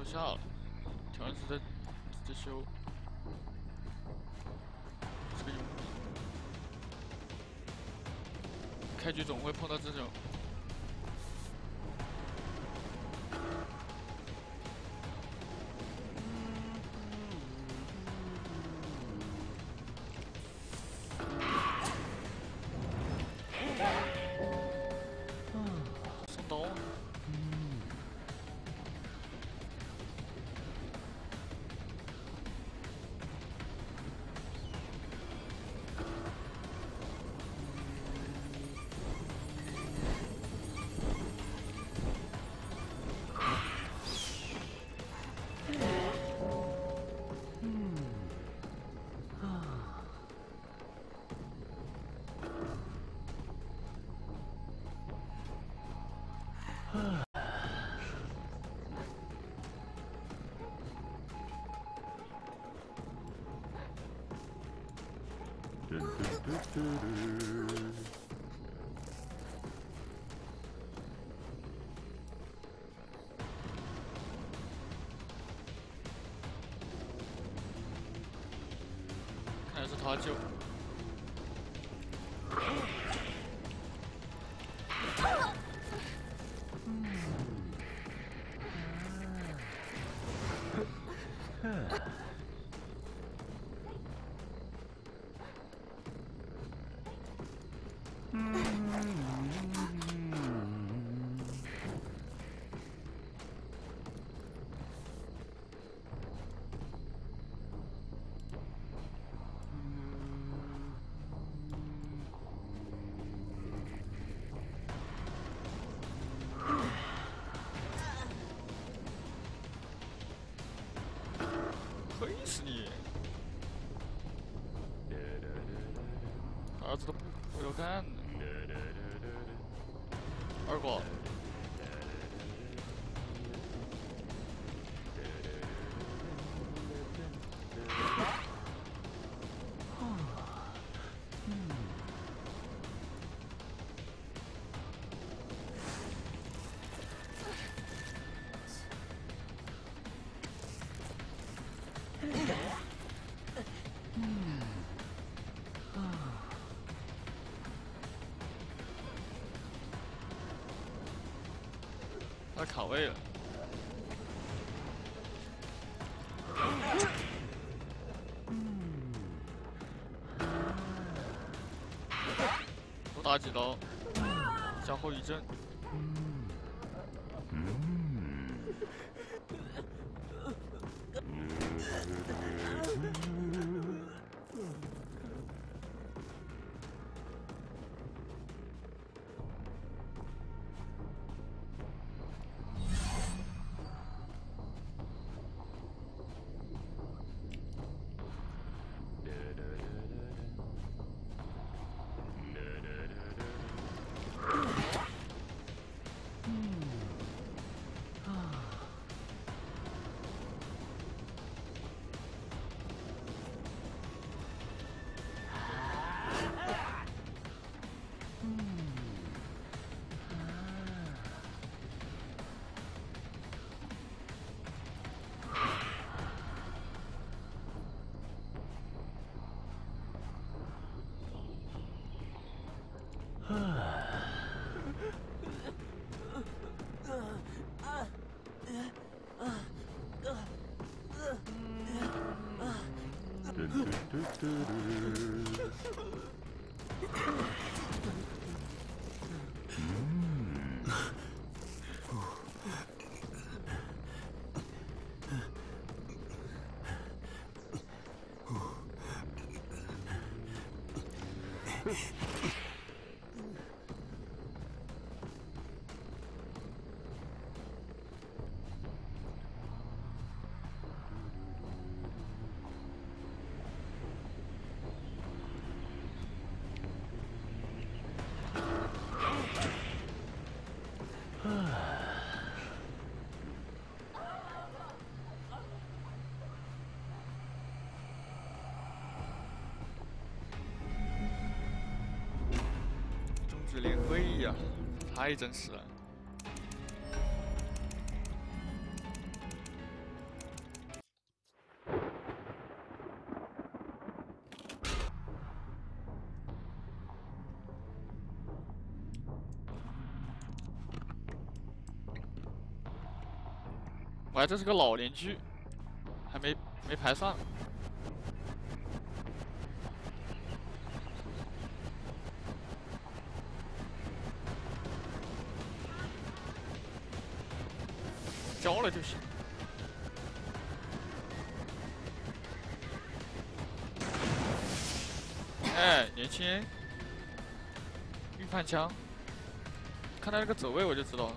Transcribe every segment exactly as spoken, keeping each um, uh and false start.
下了，调音师在在修。这个佣兵，开局总会碰到这种。 看来是他救。 黑死你！儿子都不要干呢。二狗。他卡位了。多打几刀，加后遗症。连龟呀，太真实了。 喂，这是个老邻居，还没没排上。交了就行。哎，年轻人，预判枪，看他那个走位我就知道了。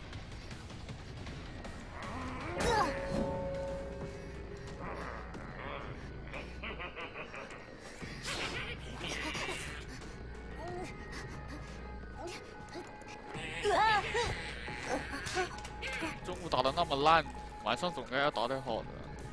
中午打得那么烂，晚上总该要打点好的。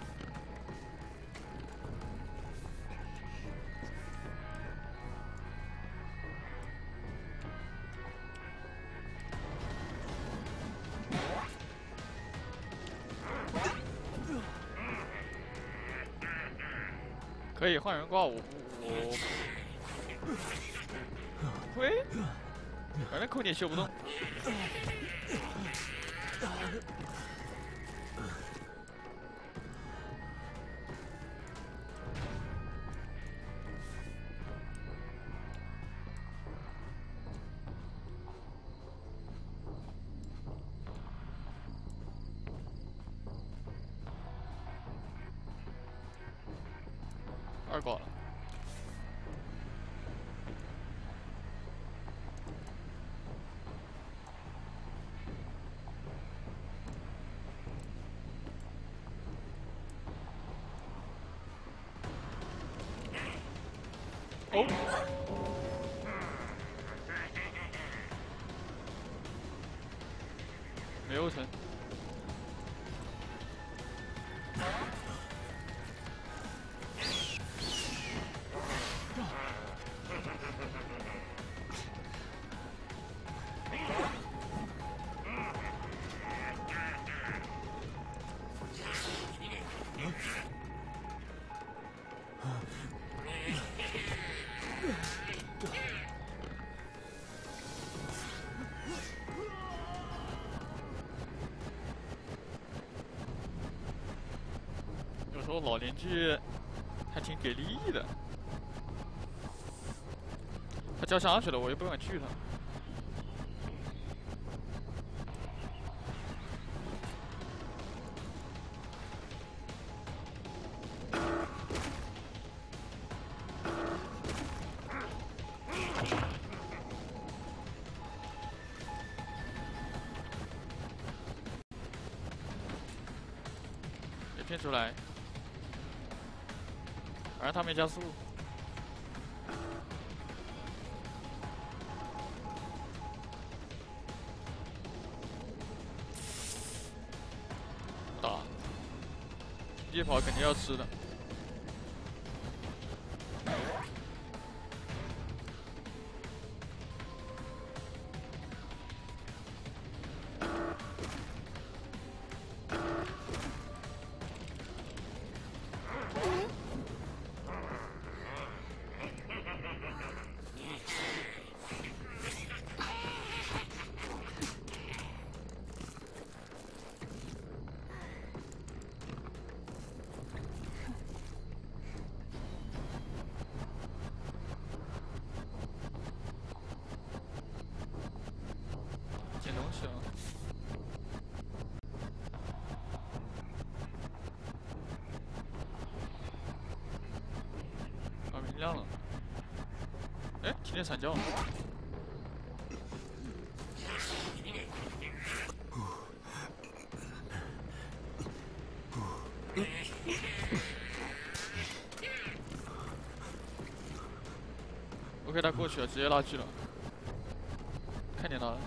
可以换人挂我，我不会，反正扣点修不动。 二挂了。哦。没有成。 有时候老邻居还挺给力的，他交枪去了，我又不敢拒他。别骗出来。 反正他没加速，不打，夜跑肯定要吃的。捡东西啊！啊，明亮了。哎，听见惨叫了。OK， 他过去了，直接拉锯了。看见他了。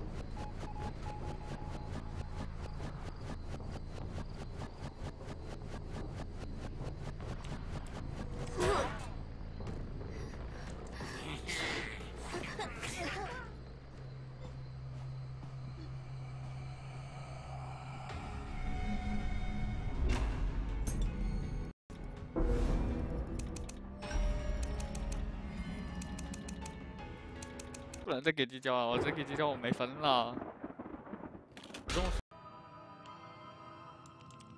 不能再给鸡叫啊！我再给鸡叫我没分了。中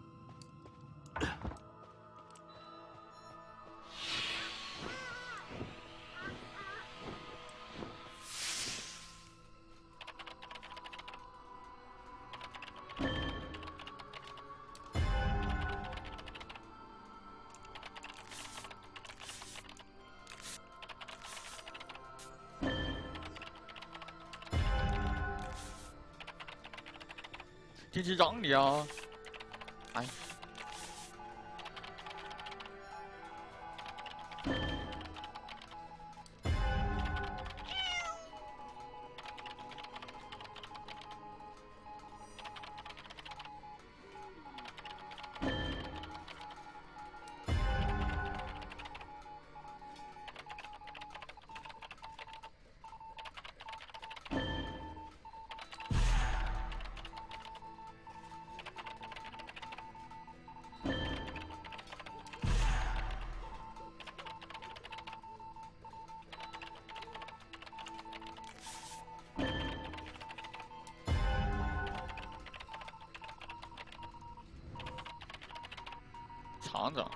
给几让你啊！哎。 厂长，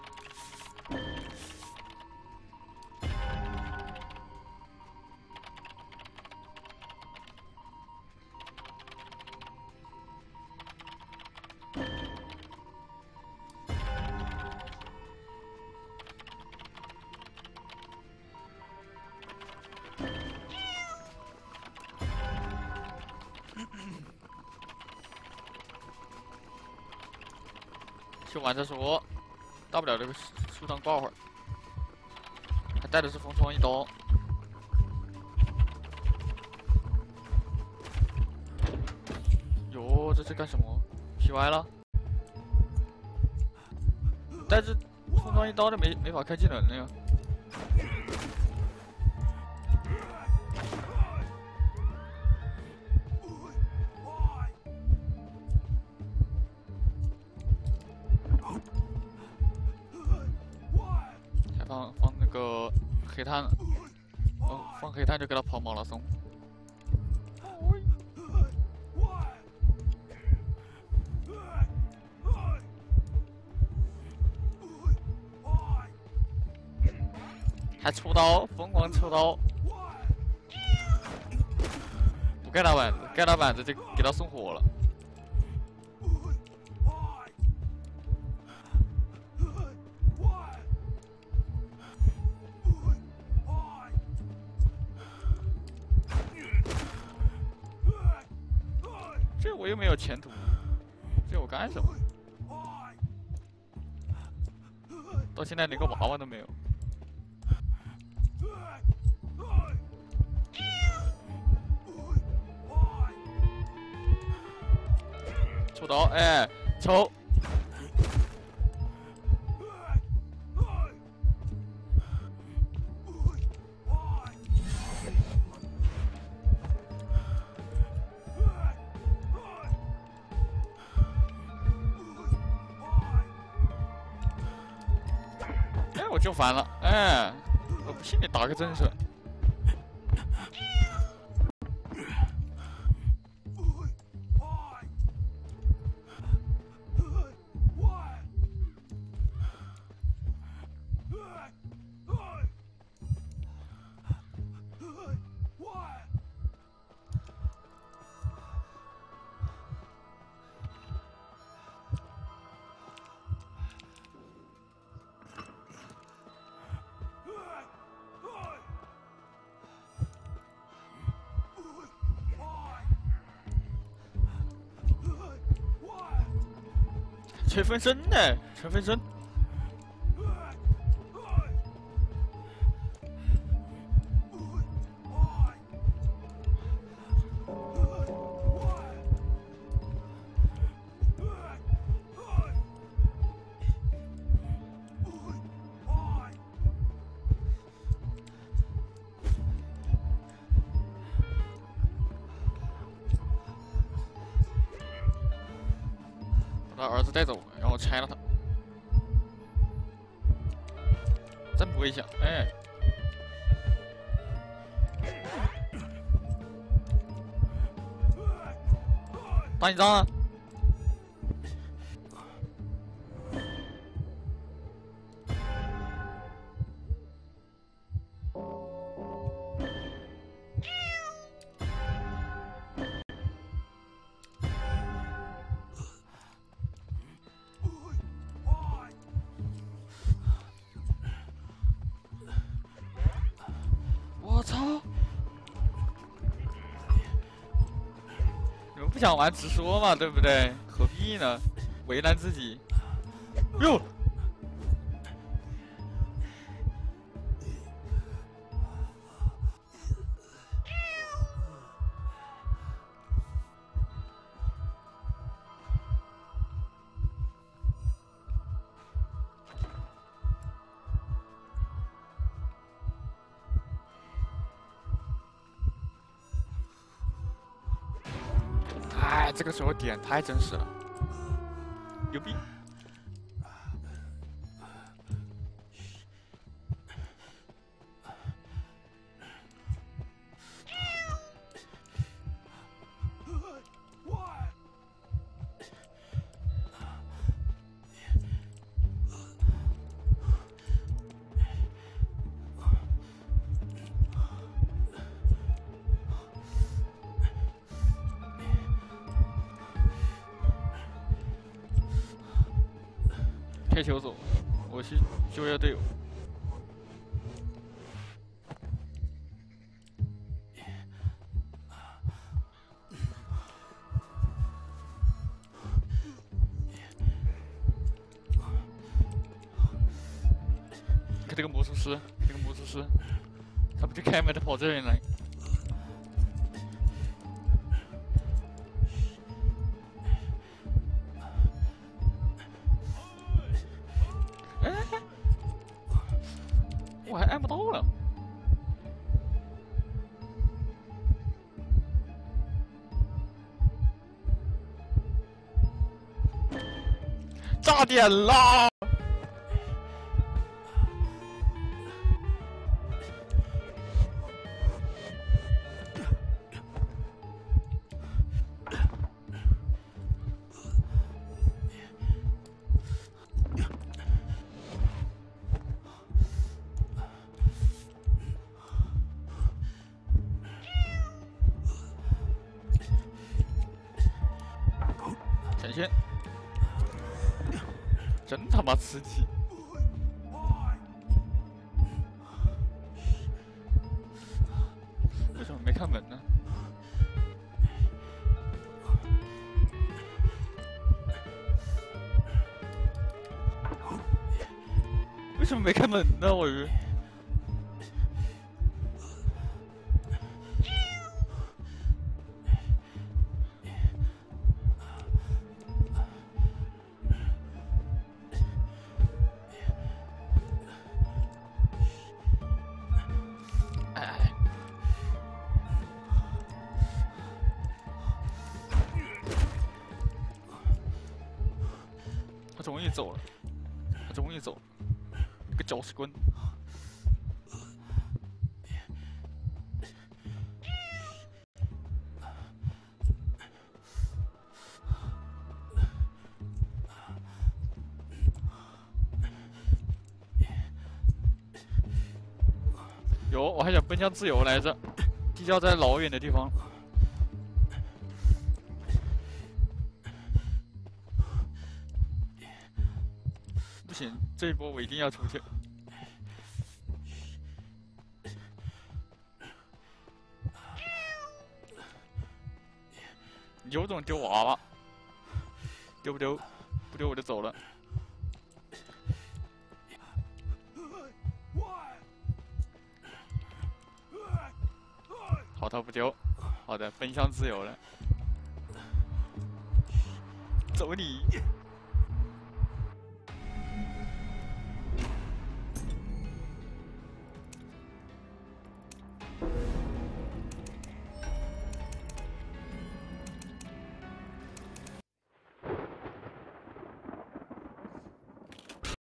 修完再说。 大不了这个树上挂会儿，还带的是风霜一刀。哟，这是干什么 ？P 歪了？带着风霜一刀的没没法开技能了呀。放放那个黑炭，哦，放黑炭就给他跑马拉松。还抽刀，疯狂抽刀！不盖他板子，盖他板子就给他送火了。 这我又没有前途，这我干什么？到现在连个娃娃都没有。抽刀，哎，抽！我就烦了，哎，我不信你打个真神。吹风声呢？吹风声。把儿子带走，然后拆了他。真不会想，哎。打你仗啊！我操！你们不想玩直说嘛，对不对？合何必呢？为难自己。哟。 哎，这个时候点太真实了，牛逼！开球走，我去救一下队友。你看这个魔术师，这个魔术师，他不就开门，他跑这边来。 我还按不到了，炸点啦！闪现，真他妈刺激！为什么没开门呢？为什么没开门呢？我是。 他终于走了，他终于走了，这个搅屎棍！有，我还想奔向自由来着，地窖在老远的地方。 不行，这一波我一定要出去。有种丢娃娃，丢不丢？不丢我就走了。好，他不丢。好的，奔向自由了。走你！